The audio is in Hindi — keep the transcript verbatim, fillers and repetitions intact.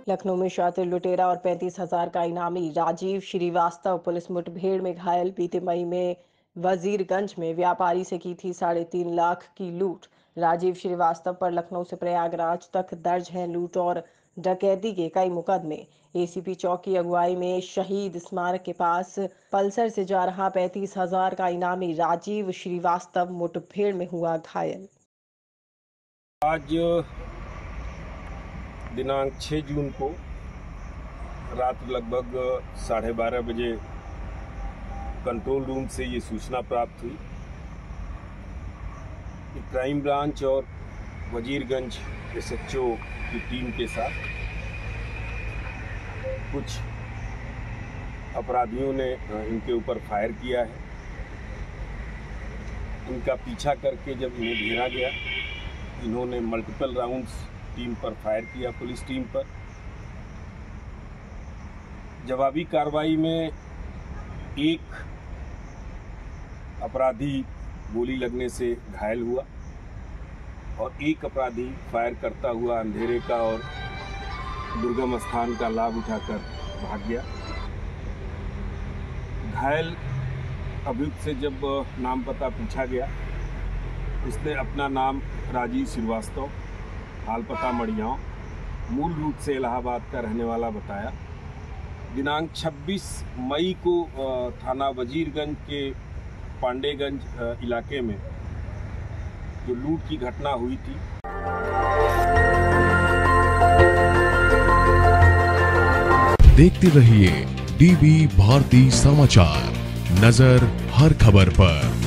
लखनऊ में शातिर लुटेरा और पैंतीस हजार का इनामी राजीव श्रीवास्तव पुलिस मुठभेड़ में घायल। बीते मई में वजीरगंज में व्यापारी से की थी साढ़े तीन लाख की लूट। राजीव श्रीवास्तव पर लखनऊ से प्रयागराज तक दर्ज हैं लूट और डकैती के कई मुकदमे। एसीपी चौक की अगुवाई में शहीद स्मारक के पास पल्सर से जा रहा पैंतीस हजार का इनामी राजीव श्रीवास्तव मुठभेड़ में हुआ घायल। आज दिनांक छह जून को रात लगभग साढ़े बारह बजे कंट्रोल रूम से ये सूचना प्राप्त हुई कि क्राइम ब्रांच और वजीरगंज एसएचओ की टीम के साथ कुछ अपराधियों ने इनके ऊपर फायर किया है। इनका पीछा करके जब इन्हें घेरा गया, इन्होंने मल्टीपल राउंड्स टीम पर फायर किया, पुलिस टीम पर। जवाबी कार्रवाई में एक अपराधी गोली लगने से घायल हुआ और एक अपराधी फायर करता हुआ अंधेरे का और दुर्गम स्थान का लाभ उठाकर भाग गया। घायल अभियुक्त से जब नाम पता पूछा गया, उसने अपना नाम राजीव श्रीवास्तव, हाल पता मड़ियाँव, मूल रूप से इलाहाबाद का रहने वाला बताया। दिनांक छब्बीस मई को थाना वजीरगंज के पांडेगंज इलाके में जो लूट की घटना हुई थी, देखते रहिए डीवी भारती समाचार, नजर हर खबर पर।